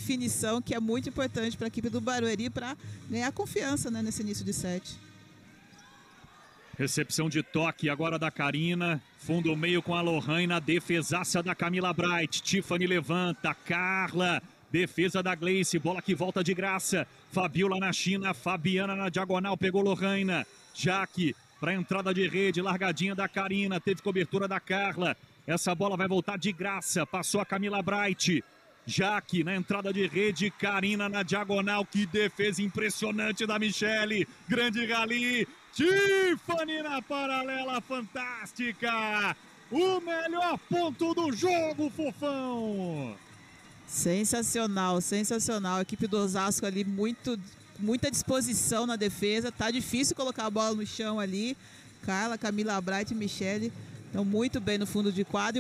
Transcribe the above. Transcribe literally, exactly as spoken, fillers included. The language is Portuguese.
definição que é muito importante para a equipe do Barueri para ganhar confiança, né, nesse início de set. Recepção de toque agora da Karina. Fundo meio com a Lohane na defesaça da Camila Bright. Tiffany levanta. Carla. Defesa da Gleice. Bola que volta de graça. Fabiola na China. Fabiana na diagonal. Pegou Lohane. Jaque para entrada de rede. Largadinha da Karina. Teve cobertura da Carla. Essa bola vai voltar de graça. Passou a Camila Bright. Jaque na entrada de rede. Karina na diagonal. Que defesa impressionante da Michele. Grande rally. Tiffany na paralela, fantástica! O melhor ponto do jogo, Fofão! Sensacional, sensacional. A equipe do Osasco ali, muito, muita disposição na defesa. Tá difícil colocar a bola no chão ali. Carla, Camila Bright e Michele estão muito bem no fundo de quadro.